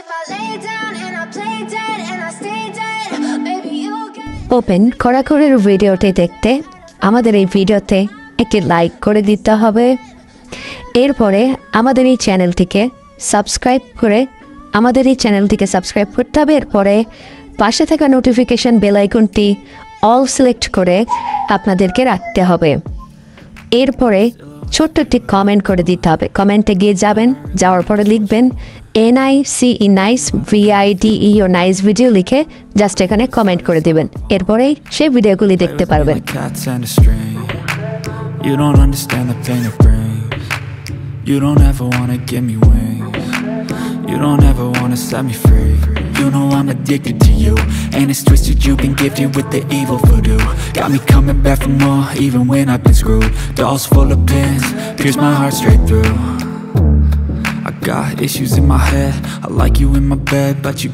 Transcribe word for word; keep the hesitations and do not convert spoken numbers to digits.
if I lay down and I play dead and I stay dead, maybe you'll get open কড়াকড়ির ভিডিওটি দেখতে আমাদের এই ভিডিওতে একটি লাইক করে দিতে হবে। এরপরে আমাদের এই চ্যানেলটিকে সাবস্ক্রাইব করে আমাদের এই চ্যানেলটিকে সাবস্ক্রাইব করতে হবে। এরপরে পাশে থাকা নোটিফিকেশন বেল আইকনটি অল সিলেক্ট করে আপনাদেরকে রাখতে হবে। এরপরে ছোট্ট একটি কমেন্ট করে দিতে হবে। কমেন্টে গিয়ে যাবেন, যাওয়ার পরে লিখবেন N I C E nice V I D E O nice video লিখে জাস্ট এখানে কমেন্ট করে দিবেন। এরপরেই সেই ভিডিওগুলি দেখতে পারবেন। You don't understand the pain it brings. You don't ever wanna give me wings. You don't ever wanna set me free. You know I'm addicted to you, and it's twisted, you've been gifted with the evil voodoo. Got me coming back for more, even when I've been screwed. Dolls full of pins, pierce my heart straight through. I got issues in my head, I like you in my bed, but you